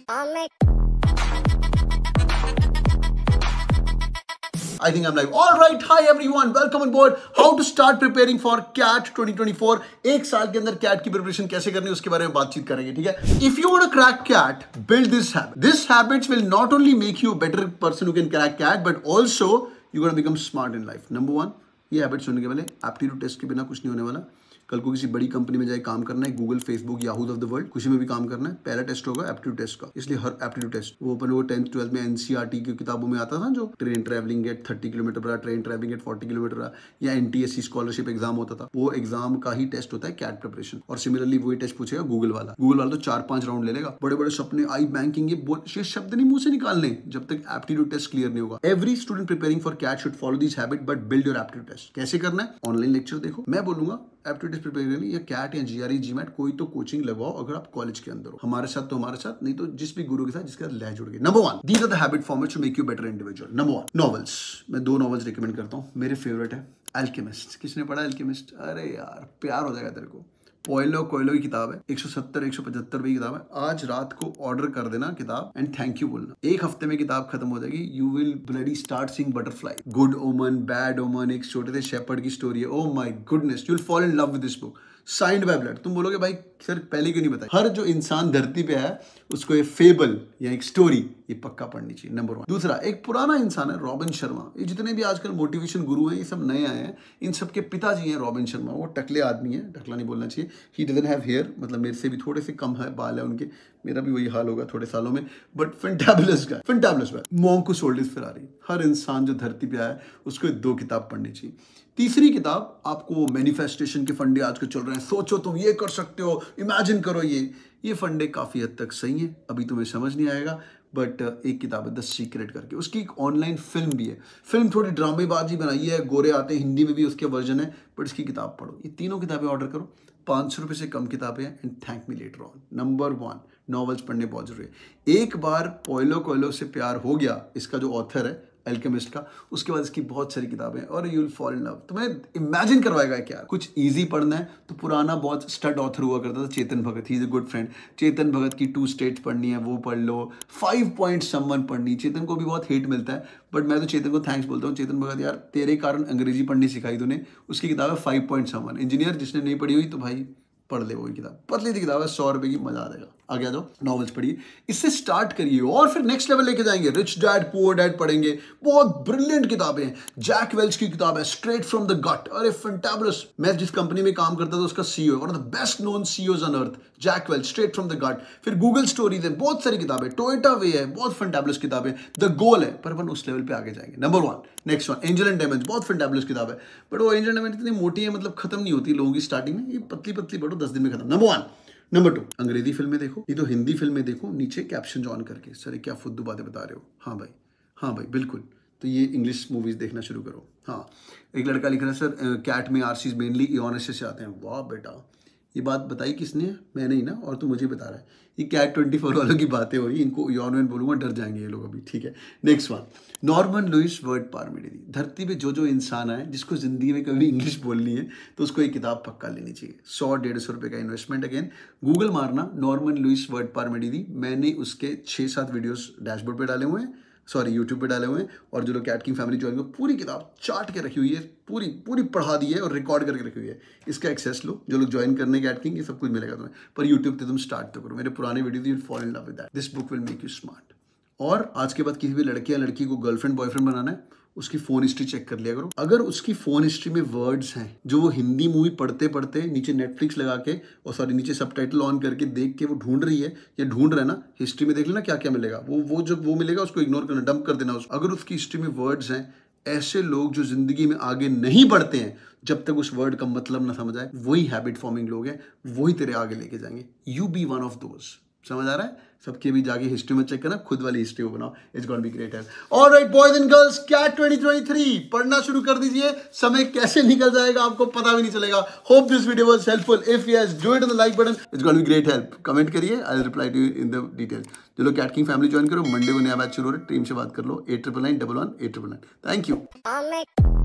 I think I'm live. All right, hi everyone, welcome on board. How to start preparing for CAT 2024. एक साल के अंदर CAT की preparation कैसे करनी है उसके बारे में बातचीत करेंगे, ठीक है? If you want to crack CAT, build this habit. This habits will not only make you a better person who can crack CAT, but also you're going to become smart in life. Number one, ये habit सुनने के पहले aptitude test के बिना कुछ नहीं होने वाला। कल को किसी बड़ी कंपनी में जाए काम करना है, Google, Facebook, Yahoo of the world, किसी में भी काम करना है, पहला टेस्ट होगा एप्टीट्यूड टेस्ट का। इसलिए हर एप्टीट्यूड टेस्ट वो 10th 12th में एनसीईआरटी की किताबों में आता था, जो ट्रेन ट्रैवलिंग एट 30 किलोमीटर पर, ट्रेन ट्रैवलिंग एट 40 किलोमीटर, या एनटीएससी स्कॉलरशिप एग्जाम होता था, वो एग्जाम का ही टेस्ट होता है कैट प्रिपरेशन। और सिमिलरली वही टेस्ट पूछेगा गूगल वाला। गूगल वाला तो 4-5 राउंड ले लेगा। बड़े बड़े सपने, आई बैंकिंग, ये शब्द नहीं मुंह से निकालने जब तक एप्टीट्यूड टेस्ट क्लियर नहीं होगा। Every student preparing for CAT should follow this habit, but build your aptitude test. कैसे करना है? ऑनलाइन लेक्चर देखो, मैं बोलूंगा एप्टीट्यूड टेस्ट प्रिपेयर करनी, या कैट या जीआरई, जीमैट, कोई तो कोचिंग लगवाओ अगर आप कॉलेज के अंदर हो। हमारे साथ तो हमारे साथ, नहीं तो जिस भी गुरु के साथ जिसके साथ लय जुड़ गए। Number 1, these are the habit formats to make you better individual. Number 1, novels. मैं 2 नॉवेल्स रिकमेंड करता हूँ, मेरे फेवरेट है अल्केमिस्ट। किसने पढ़ा अल्केमिस्ट? अरे यार प्यार हो जाएगा तेरे को। पोएलो कोएलो की किताब है, 170-175 रुपए की किताब है। आज रात को ऑर्डर कर देना किताब एंड थैंक यू बोलना। 1 हफ्ते में किताब खत्म हो जाएगी। You will bloody start seeing butterfly, good omen, bad omen, एक छोटे से शेपर्ड की स्टोरी है। Oh my goodness, you will fall in love with this book, signed by blood. तुम बोलोगे भाई सर पहले क्यों नहीं बताया? हर जो इंसान धरती पे है उसको ये फेबल या एक स्टोरी ये पक्का पढ़नी चाहिए। नंबर 1। दूसरा, एक पुराना इंसान है रॉबिन शर्मा। ये जितने भी आजकल मोटिवेशन गुरु हैं ये सब नए आए हैं, इन सब के पिताजी हैं रॉबिन शर्मा। वो टकले आदमी है, टकला नहीं बोलना चाहिए। ही डजंट हैव हेयर, मतलब मेरे से भी थोड़े से कम है बाल है उनके, मेरा भी वही हाल होगा थोड़े सालों में, but fantabulous guy, fantabulous guy. Monk who sold his Ferrari. हर इंसान जो धरती पे आया है उसको 2 किताब पढ़नी चाहिए। तीसरी किताब, आपको वो मैनिफेस्टेशन के फंडे आजकल चल रहे हैं, सोचो तुम ये कर सकते हो, इमेजिन करो, ये फंडे काफ़ी हद तक सही है, अभी तुम्हें समझ नहीं आएगा, बट एक किताब है द सीक्रेट करके, उसकी एक ऑनलाइन फिल्म भी है। फिल्म थोड़ी ड्रामेबाजी बनाई है, गोरे आते हैं, हिंदी में भी उसके वर्जन है, बट इसकी किताब पढ़ो। ये तीनों किताबें ऑर्डर करो, 500 रुपये से कम किताबें हैं, and thank me later on. Number 1, novels पढ़ने बहुत जरूरी है। एक बार पोएलो कोएलो से प्यार हो गया, इसका जो ऑथर है अल्केमिस्ट का, उसके बाद इसकी बहुत सारी किताबें, और you will fall in love. तुम्हें इमेजिन करवाएगा क्या? कुछ इजी पढ़ना है तो पुराना बहुत स्टड ऑथर हुआ करता था Chetan Bhagat, he is a good friend. Chetan Bhagat की 2 स्टेट्स पढ़नी है, वो पढ़ लो। 5 पॉइंट समवन पढ़नी। चेतन को भी बहुत हेट मिलता है, बट मैं तो चेतन को थैंक्स बोलता हूँ। चेतन भगत यार, तेरे कारण अंग्रेजी पढ़नी सिखाई तूने। उसकी किताब है 5 पॉइंट समवन। इंजीनियर जिसने नहीं पढ़ी हुई तो भाई पढ़ ले वही किताब, पतली सी किताब है, 100 रुपए की, मजा आ जाएगा। आगे आ जाओ, नॉवेल्स पढ़िए, इससे स्टार्ट करिए और फिर नेक्स्ट लेवल लेके जाएंगे। रिच डैड पुअर डैड पढ़ेंगे, बहुत ब्रिलियंट किताबें हैं। जैक वेल्च की किताब है स्ट्रेट फ्रॉम द गट, अरे फैंटाबुलस। मैं जिस कंपनी में काम करता था उसका CEO, one of the best known CEOs on earth, Jack Welch, straight from the gut. फिर गूगल स्टोरीज है, बहुत सारी किताबें। टोयोटा वे है, बहुत फैंटाबुलस किताबें। द गोल है, पर अपन उस लेवल पे आगे जाएंगे। Number 1, next 1, angel and demons, बहुत फैंटाबुलस किताब है, बट वो एंजल डेमंस इतनी मोटी है, मतलब खत्म नहीं होती लोगों की स्टार्टिंग में, ये पतली पतली पढ़ो, 10 दिन में खत्म। नंबर 1। नंबर 2, अंग्रेजी फिल्में देखो, ये तो हिंदी फिल्में देखो, नीचे कैप्शन ऑन करके, सर क्या फुद्दू बातें बता रहे हो? हाँ भाई बिल्कुल, तो ये इंग्लिश मूवीज देखना शुरू करो। हाँ, एक लड़का लिख रहा है सर कैट में आरसीज मेनली इयोनेसिस से आते हैं। वाह बेटा, ये बात बताई किसने? मैंने ही ना, और तू मुझे बता रहा है। ये कैट 24 वालों की बातें हो रही, इनको इयोन बोलूंगा, डर जाएंगे ये लोग अभी, ठीक है। नेक्स्ट 1, नॉर्मन लुइस वर्ड पारमिडिनी। धरती पे जो इंसान आए जिसको जिंदगी में कभी इंग्लिश बोलनी है तो उसको एक किताब पक्का लेनी चाहिए। 100-150 रुपये का इन्वेस्टमेंट। अगेन गूगल मारना नॉर्मन लुइस वर्ड पारमिडिनी, मैंने उसके 6-7 वीडियोस डैशबोर्ड पे डाले हुए हैं, सॉरी यूट्यूब पे डाले हुए हैं। और जो लोग कैट किंग फैमिली ज्वाइन को पूरी किताब चाट के रखी हुई है, पूरी पढ़ा दी है और रिकॉर्ड करके रखी हुई है। इसका एक्सेस लो, जो लोग ज्वाइन करने कैट किंग, ये सब कुछ मिलेगा तुम्हें, पर यूट्यूब पे तुम स्टार्ट तो करो। मेरे पुराने video, you will fall in love with that. This book will make you smart. और आज के बाद किसी भी लड़के या लड़की को गर्लफ्रेंड बॉयफ्रेंड बनाना है, उसकी फोन हिस्ट्री चेक कर लिया करो। अगर उसकी फोन हिस्ट्री में वर्ड्स हैं जो वो हिंदी मूवी पढ़ते पढ़ते नीचे नेटफ्लिक्स लगा के, और सॉरी नीचे सबटाइटल ऑन करके देख के वो ढूंढ रही है या ढूंढ रहा है ना, हिस्ट्री में देख लेना क्या क्या मिलेगा। वो जब वो मिलेगा उसको इग्नोर करना, डंप कर देना उसको। अगर उसकी हिस्ट्री में वर्ड्स हैं, ऐसे लोग जो जिंदगी में आगे नहीं बढ़ते हैं जब तक उस वर्ड का मतलब ना समझ आए, वही हैबिट फॉर्मिंग लोग हैं, वही तेरे आगे लेके जाएंगे। You be one of those. समझ आ रहा है? सबके भी जाके हिस्ट्री में चेक करना, खुद वाली हिस्ट्री को बनाओ। It's gonna be great help. Alright boys and girls, CAT 2023 पढ़ना शुरू कर दीजिए। समय कैसे निकल जाएगा आपको पता भी नहीं चलेगा। Hope this video was helpful. If yes, do it on the like button, it's gonna be great help. Comment करिए, I will reply to you in the detail. जो लोग कैट किंग फैमिली ज्वाइन करो, Monday को नया batch शुरू हो रहा है, टीम से बात कर लो, 8999 11 899। Thank you.